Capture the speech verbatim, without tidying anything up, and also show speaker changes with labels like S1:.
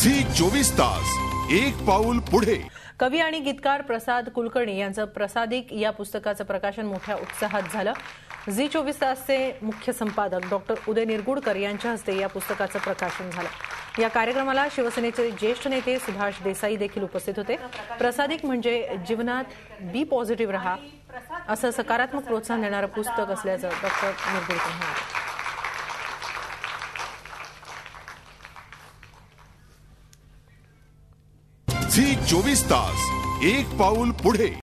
S1: Zee चोवीस तास एक पाऊल पुढे।
S2: कवी आणि गीतकार प्रसाद कुलकर्णी यांचं प्रसादिक या पुस्तकाचं प्रकाशन मोठ्या उत्साहात झालं। झी चोवीस तासचे मुख्य संपादक डॉक्टर उदय निरगुडकर यांच्या हस्ते या पुस्तकाचं प्रकाशन झालं। या कार्यक्रमाला शिवसेनेचे ज्येष्ठ नेते सुभाष देसाई देखील उपस्थित होते। प्रसादिक म्हणजे जीवनात बी पॉझिटिव्ह रहा असं सकारात्मक प्रोत्साहन देणारं पुस्तक असल्याचं डॉक्टर निरगुडकर म्हणाले।
S1: झी चोवीस तास एक पाऊल पुढे।